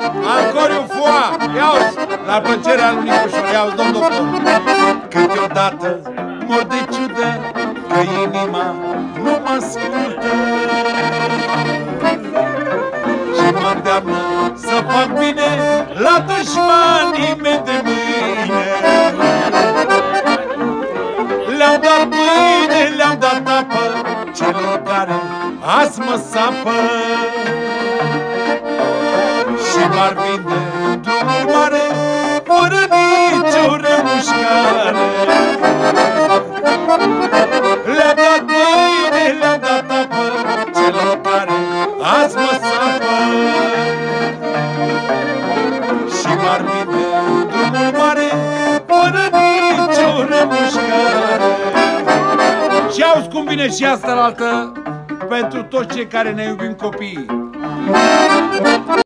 Ancoriu foa, ia-uzi, la plăcerea lui Nicușor, ia-uzi, domn doctor. Câteodată mor de ciudă că inima nu mă ascultă și mă îndeamnă să fac bine la dușmanii mei de mâine. Le-am dat pâine, le-am dat apă celor care azi mă sapă și m-ar vinde în drumul mare fără nicio remușcare. Le-am dat pâine, le-am dat apă celor care azi mă sapă și m-ar vinde în drumul mare fără nicio remușcare. Și auzi cum vine și asta la altă pentru toți cei care ne iubim copiii.